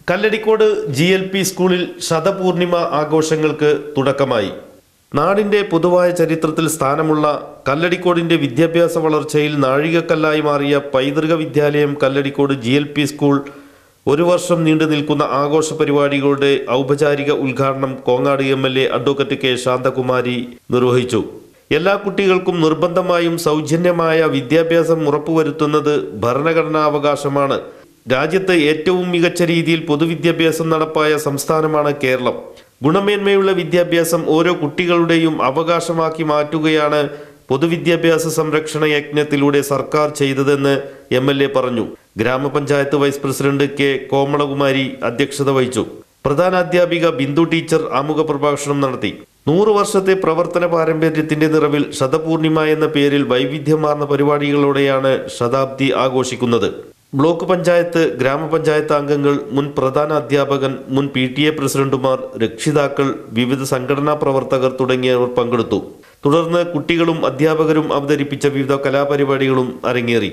Kalladikode GLP സ്കൂളിൽ ശതപൂർണിമ ആഘോഷങ്ങൾക്ക് തുടക്കമായി. നാടിന്റെ പൊതുവായ ചരിത്രത്തിൽ സ്ഥാനമുള്ള കല്ലടിക്കോടിന്റെ വിദ്യാഭ്യാസ വളർച്ചയിൽ നാഴികക്കല്ലായി മാറിയ പൈതൃക വിദ്യാലയം കല്ലടിക്കോട് GLP സ്കൂൾ ഒരു വർഷം നീണ്ടു നിൽക്കുന്ന ആഘോഷ പരിപാടികളുടെ ഔപചാരിക ഉദ്ഘാടനം Kongad MLA advocate K. Shanthakumari നിർവഹിച്ചു. എല്ലാ കുട്ടികൾക്കും നിർബന്ധമായും സൗജന്യമായ വിദ്യാഭ്യാസം ഉറപ്പുവരുത്തുന്നത് ഭരണഘടനാവകാശമാണ്. രാജ്യത്ത് ഏറ്റവും മികച്ച രീതിയിൽ പൊതുവിദ്യാഭ്യാസം നടപ്പായ സംസ്ഥാനമാണ് കേരളം. ഗുണമേന്മയുള്ള വിദ്യാഭ്യാസം ഓരോ കുട്ടികളുടെയും അവകാശമാക്കി മാറ്റുകയാണ് പൊതുവിദ്യാഭ്യാസ സംരക്ഷണ യജ്ഞത്തിലൂടെ സർക്കാർ ചെയ്തതെന്ന് MLA പറഞ്ഞു. ഗ്രാമപഞ്ചായത്ത് വൈസ് പ്രസിഡന്റ് K. കോമളകുമാരി അധ്യക്ഷത വഹിച്ചു. പ്രധാനാധ്യാപിക ബിന്ദു ടീച്ചർ ആമുഖ പ്രഭാഷണം നടത്തി. 100 വർഷത്തെ പ്രവർത്തന പാരമ്പര്യത്തിന്റെ നിറവിൽ ശതപൂർണിമ എന്ന പേരിൽ വൈവിധ്യമാർന്ന പരിപാടികളോടെയാണ് ശതാബ്ദി ആഘോഷിക്കുന്നത്. ബ്ലോക്ക് പഞ്ചായത്ത്, ഗ്രാമപഞ്ചായത്ത് അംഗങ്ങൾ, മുൻ പ്രധാന അധ്യാപകൻ, മുൻ PTA പ്രസിഡന്റുമാർ, രക്ഷിതാക്കൾ, വിവിധ സംഘടനാ പ്രവർത്തകർ തുടങ്ങിയവർ പങ്കെടുത്തു. തുടർന്ന് കുട്ടികളും അധ്യാപകരും അവതരിപ്പിച്ച വിവിധ കലാപരിപാടികളും അരങ്ങേറി.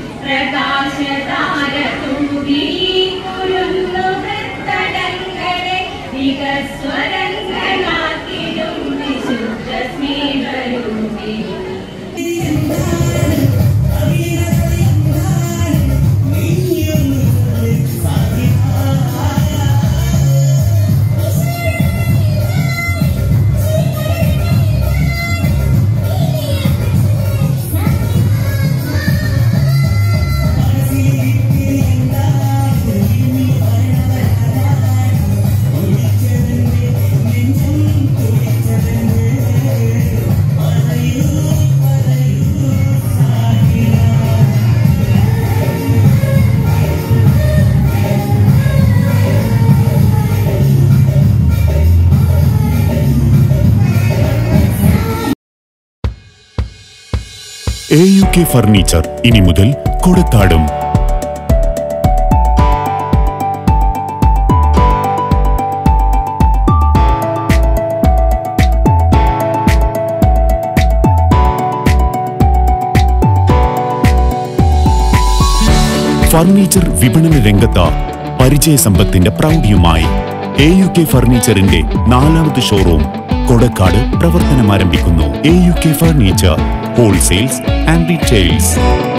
AUK ഫർണിച്ചർ ഇനി മുതൽ കൊടക്കാടും. ഫർണിച്ചർ വിപണന രംഗത്ത് പരിചയസമ്പത്തിന്റെ പ്രൗഢിയുമായി AUK ഫർണിച്ചറിന്റെ 4ാമത് ഷോറൂം കൊടക്കാട് പ്രവർത്തനം ആരംഭിക്കുന്നു. AUK furniture, wholesales and retails.